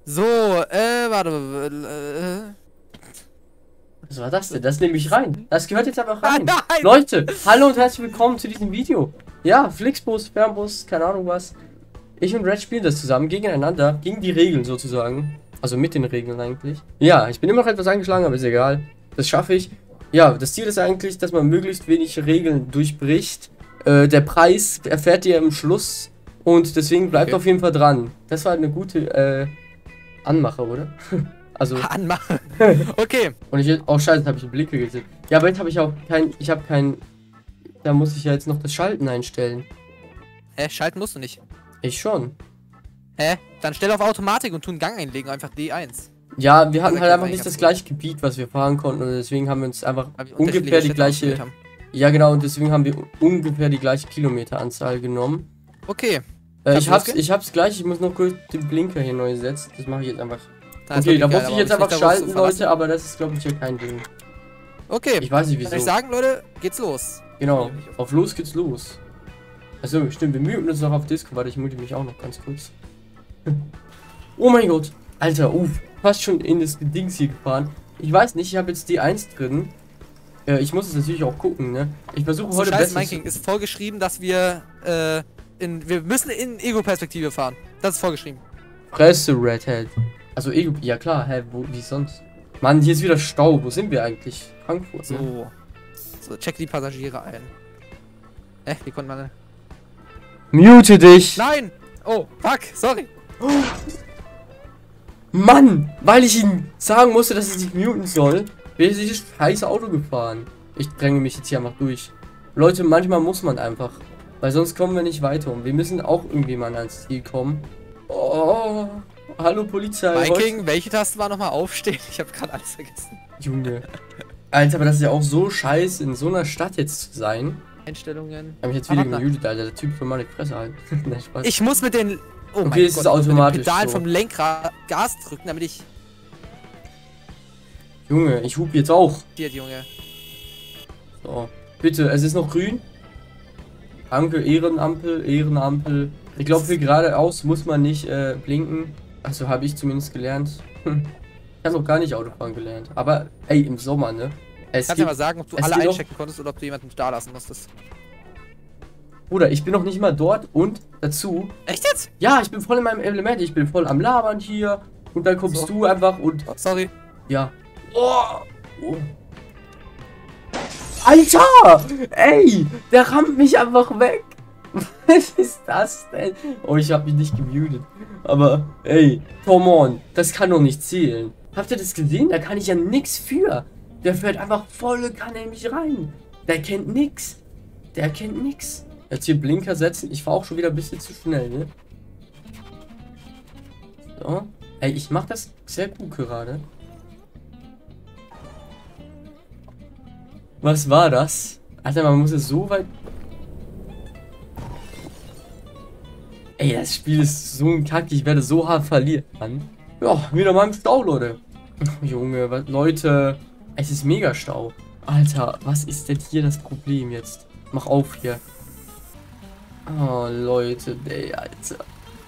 So, warte. Was war das denn? Das nehme ich rein. Das gehört jetzt einfach rein. Nein! Leute, hallo und herzlich willkommen zu diesem Video. Ja, Flixbus, Fernbus, keine Ahnung was. Ich und Red spielen das zusammen gegeneinander, gegen die Regeln sozusagen. Also mit den Regeln eigentlich. Ja, ich bin immer noch etwas angeschlagen, aber ist egal. Das schaffe ich. Ja, das Ziel ist eigentlich, dass man möglichst wenig Regeln durchbricht. Der Preis erfährt ihr im Schluss. Und deswegen bleibt auf jeden Fall dran. Das war eine gute Anmache, oder? Also. Anmachen. Okay. Und ich. Oh scheiße, habe ich einen Blinker gesehen. Ja, aber jetzt habe ich auch kein. Ich habe kein. Da muss ich ja jetzt noch das Schalten einstellen. Hä? Schalten musst du nicht. Ich schon. Hä? Dann stell auf Automatik und tu einen Gang einlegen, einfach D1. Ja, wir hatten Also halt das einfach war nicht das ganz gleiche Gebiet, was wir fahren konnten. Und deswegen haben wir uns einfach Weil wir ungefähr unterschiedliche die Städte gleiche. ausgewählt haben. Ja, genau, und deswegen haben wir ungefähr die gleiche Kilometeranzahl genommen. Okay. Ich hab's, losgehen? gleich. Ich muss noch kurz den Blinker hier neu setzen. Das mache ich jetzt einfach. Das ist Okay, da wirklich muss geil, ich jetzt aber einfach nicht darauf zu schalten, verlassen. Leute, aber das ist, glaube ich, hier kein Ding. Okay. Ich weiß nicht Kann wieso. ich sagen, Leute, geht's los. Genau, auf los geht's los. Achso, stimmt, wir muten uns noch auf Disco. Warte, ich mute mich auch noch ganz kurz. Oh mein Gott. Alter, fast schon in das Dings hier gefahren. Ich weiß nicht, ich habe jetzt die 1 drin. Ich muss es natürlich auch gucken, ne? Ich versuche So heute scheiße, besser. Miking, ist vorgeschrieben, dass wir, wir müssen in Ego-Perspektive fahren. Das ist vorgeschrieben. Fresse, Redhead. Also, ja klar, hä, wie sonst? Mann, hier ist wieder Stau. Wo sind wir eigentlich? Frankfurt, ne? So. So, check die Passagiere ein. Wie konnte man... Mute dich! Nein! Oh, fuck, sorry. Mann! Weil ich ihm sagen musste, dass er sich muten soll, bin ich dieses scheiße Auto gefahren. Ich dränge mich jetzt hier einfach durch. Leute, manchmal muss man einfach. Weil sonst kommen wir nicht weiter. Und wir müssen auch irgendwie mal ans Ziel kommen. Oh, hallo Polizei. Viking, welche Taste war nochmal aufstehen? Ich habe gerade alles vergessen. Junge. Alter, aber das ist ja auch so scheiße, in so einer Stadt jetzt zu sein. Einstellungen. Hab mich jetzt wieder gemutet, Alter. Der Typ soll mal die Fresse halten. Nein, Spaß. Ich muss mit den... Oh Okay, mein es Gott, ist automatisch mit den Pedalen so. vom Lenkrad Gas drücken, damit ich... Junge, ich hupe jetzt auch. Hier, Junge. So. Bitte, es ist noch grün. Danke, Ehrenampel, Ehrenampel. Ich glaube, für geradeaus muss man nicht blinken. Also habe ich zumindest gelernt. Ich habe noch gar nicht Autofahren gelernt. Aber, ey, im Sommer, ne? Kannst du mal sagen, ob du alle einchecken konntest oder ob du jemanden da lassen musstest? Bruder, ich bin noch nicht mal dort und dazu. Echt jetzt? Ja, ich bin voll in meinem Element. Ich bin voll am Labern hier. Und dann kommst So. du einfach und. Oh, sorry. Ja. Oh. Alter! Ey! Der rammt mich einfach weg! Was ist das denn? Oh, ich habe mich nicht gemutet. Aber, ey, come on. Das kann doch nicht zählen. Habt ihr das gesehen? Da kann ich ja nix für. Der fährt einfach volle Kanne in mich rein. Der kennt nix. Der kennt nix. Jetzt hier Blinker setzen. Ich fahre auch schon wieder ein bisschen zu schnell, ne? So. Ey, ich mach das sehr gut gerade. Was war das? Alter, man muss es so weit... Ey, das Spiel ist so ein Kack, ich werde so hart verlieren. Ja, wieder mal im Stau, Leute. Junge, was, Leute, es ist mega Stau. Alter, was ist denn hier das Problem jetzt? Mach auf hier. Oh, Leute, ey, Alter.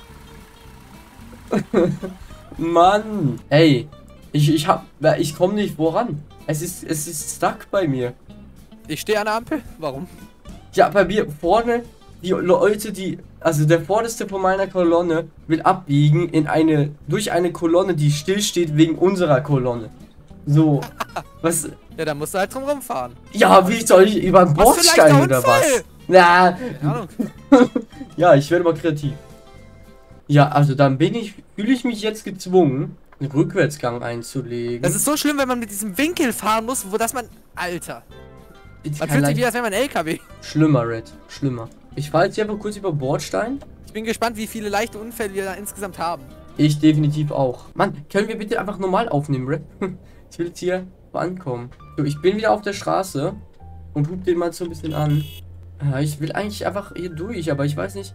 Mann. Ey, ich komme nicht voran. Es ist stuck bei mir. Ich stehe an der Ampel. Warum? Ja, bei mir vorne, die Leute, also der vorderste von meiner Kolonne will abbiegen durch eine Kolonne, die stillsteht wegen unserer Kolonne. So, was? Ja, dann musst du halt drum rumfahren. Ja, wie soll ich über den Bordstein oder was? Na, Keine Ahnung. ja, ich werde mal kreativ. Ja, also dann fühle ich mich jetzt gezwungen, einen Rückwärtsgang einzulegen. Das ist so schlimm, wenn man mit diesem Winkel fahren muss, wo das man... Alter. Man fühlt sich wie, als wäre man ein LKW. Schlimmer, Red. Schlimmer. Ich fahre jetzt hier einfach kurz über Bordstein. Ich bin gespannt, wie viele leichte Unfälle wir da insgesamt haben. Ich definitiv auch. Mann, können wir bitte einfach normal aufnehmen, Red? Ich will jetzt hier ankommen. So, ich bin wieder auf der Straße und hub den mal so ein bisschen an. Ja, ich will eigentlich einfach hier durch, aber ich weiß nicht.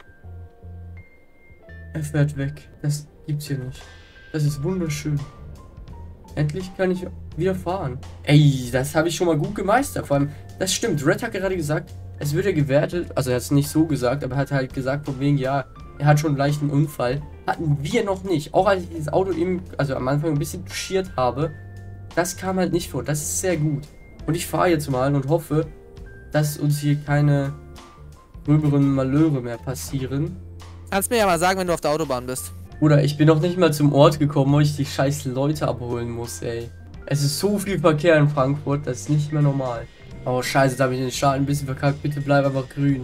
Er fährt weg. Das gibt's hier nicht. Das ist wunderschön. Endlich kann ich wieder fahren. Ey, das habe ich schon mal gut gemeistert. Vor allem, das stimmt. Red hat gerade gesagt, es wird ja gewertet. Also er hat es nicht so gesagt, aber er hat halt gesagt von wegen, ja, er hat schon einen leichten Unfall. Hatten wir noch nicht. Auch als ich dieses Auto eben, also am Anfang ein bisschen touchiert habe, das kam halt nicht vor. Das ist sehr gut. Und ich fahre jetzt mal und hoffe, dass uns hier keine gröberen Malheure mehr passieren. Kannst mir ja mal sagen, wenn du auf der Autobahn bist. Oder ich bin noch nicht mal zum Ort gekommen, wo ich die scheiß Leute abholen muss, ey. Es ist so viel Verkehr in Frankfurt, das ist nicht mehr normal. Oh scheiße, da habe ich den Schaden ein bisschen verkackt. Bitte bleib einfach grün.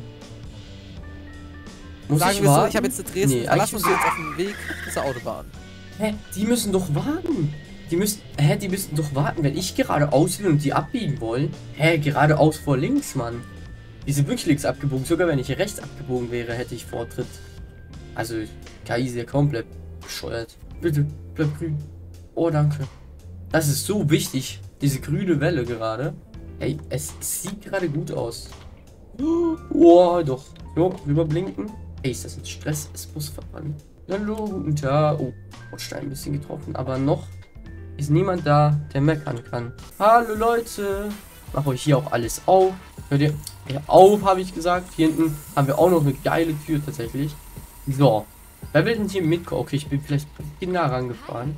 Muss Sagen ich wir so, warten? ich habe jetzt Dresden, Nee, verlassen eigentlich uns jetzt auf dem Weg zur Autobahn. Hä? Die müssen doch warten. Die müssten doch warten, wenn ich geradeaus will und die abbiegen wollen. Hä, geradeaus vor links, Mann. Die sind wirklich links abgebogen. Sogar wenn ich rechts abgebogen wäre, hätte ich Vortritt. Also, KI ist ja komplett bescheuert. Bitte, bleib grün. Oh, danke. Das ist so wichtig. Diese grüne Welle gerade. Ey, es sieht gerade gut aus. Oh, doch. So, rüberblinken. Ey, ist das ein Stress? Es muss voran. Hallo, guten Tag. Oh, Bordstein ein bisschen getroffen. Aber noch ist niemand da, der meckern kann. Hallo, Leute. Mach euch hier auch alles auf. Hört ihr? Ja, auf, habe ich gesagt. Hier hinten haben wir auch noch eine geile Tür tatsächlich. So. Wer will denn hier mitkommen? Okay, ich bin vielleicht nah rangefahren.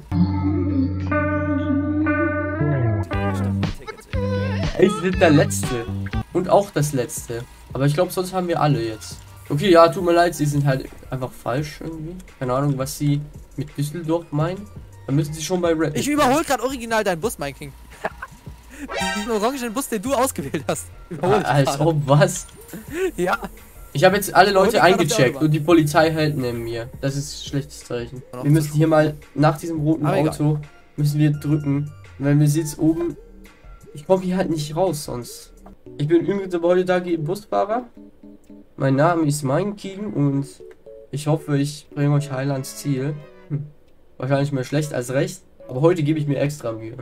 Ey, sie sind der Letzte. Und auch das Letzte. Aber ich glaube, sonst haben wir alle jetzt. Okay, ja, tut mir leid, sie sind halt einfach falsch irgendwie. Keine Ahnung, was sie mit Düsseldorf meinen. Dann müssen sie schon bei Red. Ich überhole gerade original deinen Bus, mein King. Diesen orangenen Bus, den du ausgewählt hast. Als ob was? Ja. Ich habe jetzt alle Leute gerade auf der eingecheckt Autobahn. und die Polizei hält neben mir. Das ist ein schlechtes Zeichen. Wir müssen hier mal nach diesem roten Aber egal. Auto müssen wir drücken. Wenn wir jetzt oben. Ich komme hier halt nicht raus sonst. Ich bin übrigens aber heute da Busfahrer. Mein Name ist Meinking und ich hoffe, ich bringe euch heil ans Ziel. Wahrscheinlich mehr schlecht als recht, aber heute gebe ich mir extra Mühe.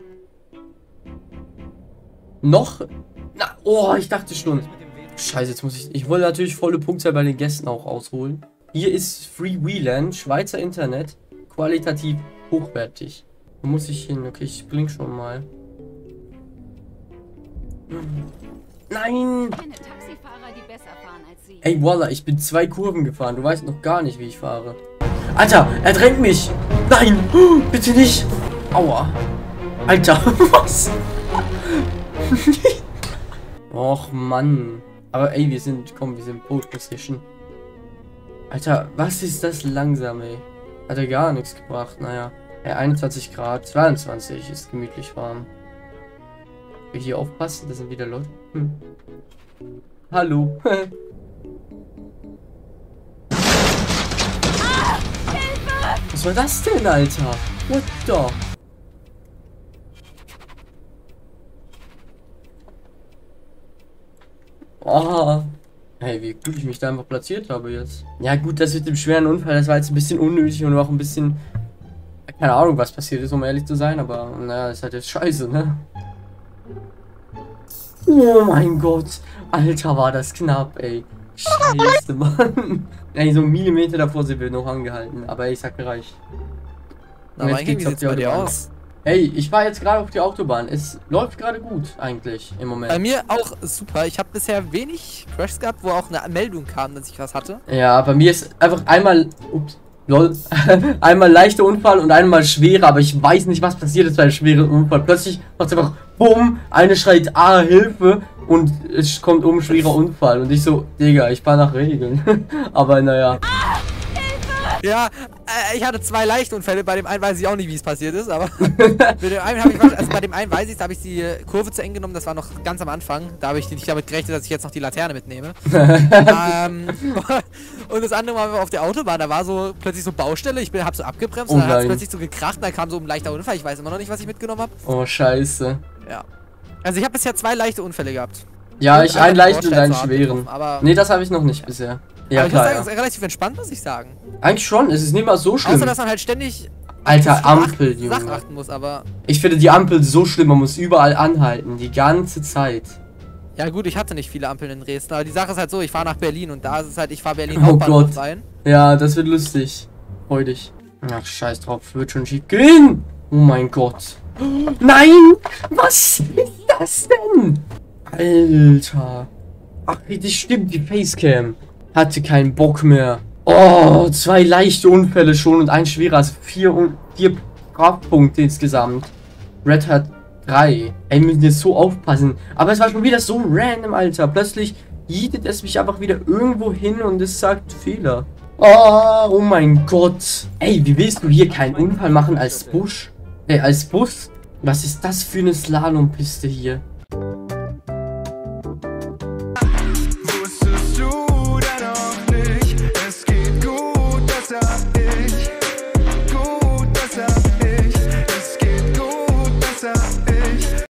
Noch? Na, oh, ich dachte schon. Scheiße, jetzt muss ich wollte natürlich volle Punktzahl bei den Gästen auch ausholen. Hier ist Freewheeland, Schweizer Internet, qualitativ hochwertig. Wo muss ich hin? Okay, ich blink schon mal. Nein! Ich kenne Taxifahrer, die besser fahren als Sie. Ey, Walla, ich bin 2 Kurven gefahren. Du weißt noch gar nicht, wie ich fahre. Alter, er drängt mich! Nein! Bitte nicht! Aua! Alter, was? Och, Mann. Aber ey, wir sind Pole Position. Alter, was ist das langsam, ey? Hat er gar nichts gebracht, naja. Ey, 21 Grad, 22 ist gemütlich warm. Wir hier aufpassen, da sind wieder Leute. Hallo. Was war das denn, Alter? What the? Oh. Hey, wie gut ich mich da einfach platziert habe jetzt. Ja gut, das mit dem schweren Unfall, das war jetzt ein bisschen unnötig und auch ein bisschen... Keine Ahnung, was passiert ist, um ehrlich zu sein, aber naja, das ist halt jetzt scheiße, ne? Oh mein Gott. Alter, war das knapp, ey. Scheiße, Mann. Ey, so einen Millimeter davor sind wir noch angehalten. Aber ey, ich sag gereicht. Na, mein King, wie sieht's bei dir aus? Ey, ich war jetzt gerade auf die Autobahn. Es läuft gerade gut, eigentlich, im Moment. Bei mir auch super. Ich habe bisher wenig Crashs gehabt, wo auch eine Meldung kam, dass ich was hatte. Ja, bei mir ist einfach einmal... Ups. Lol. Einmal leichter Unfall und einmal schwerer, aber ich weiß nicht, was passiert ist bei einem schweren Unfall. Plötzlich macht es einfach BUM, eine schreit Hilfe und es kommt um schwerer Unfall. Und ich so, Digga, ich fahr nach Regeln. Aber naja. Ja, ich hatte 2 leichte Unfälle. Bei dem einen weiß ich auch nicht, wie es passiert ist, aber mit dem einen habe ich, also bei dem einen weiß ich, da habe ich die Kurve zu eng genommen. Das war noch ganz am Anfang. Da habe ich nicht damit gerechnet, dass ich jetzt noch die Laterne mitnehme. Und das andere war auf der Autobahn. Da war so plötzlich so Baustelle. Ich habe so abgebremst. Oh, und dann hat es nein. plötzlich so gekracht. Dann kam so ein leichter Unfall. Ich weiß immer noch nicht, was ich mitgenommen habe. Oh, scheiße. Ja. Also ich habe bisher 2 leichte Unfälle gehabt. Ja, Und ich einen leichten und einen Bordstein zu schweren. haben, aber Nee, das habe ich noch nicht bisher. Ja, aber ich muss klar. sagen, Ja. es ist relativ entspannt, muss ich sagen. Eigentlich schon, es ist nicht mal so schlimm. Außer, dass man halt ständig Alter, Ampel, Sachen Junge. achten muss, aber... Ich finde die Ampel so schlimm, man muss überall anhalten, die ganze Zeit. Ja gut, ich hatte nicht viele Ampeln in Dresden, aber die Sache ist halt so, ich fahre nach Berlin und da ist es halt, ich fahre Berlin Oh Hauptbahnhof Gott. rein. Ja, das wird lustig. Freu dich. Ach, scheiß drauf, wird schon schief gehen. Oh mein Gott. Nein! Was ist das denn? Alter. Ach, das stimmt, die Facecam hatte keinen Bock mehr. Oh, 2 leichte Unfälle schon und ein schwerer, also 4 Strafpunkte insgesamt. Red hat 3. Ey, wir müssen jetzt so aufpassen. Aber es war schon wieder so random, Alter. Plötzlich jietet es mich einfach wieder irgendwo hin und es sagt Fehler. Oh mein Gott. Ey, wie willst du hier keinen Unfall machen als Bus? Was ist das für eine Slalompiste hier?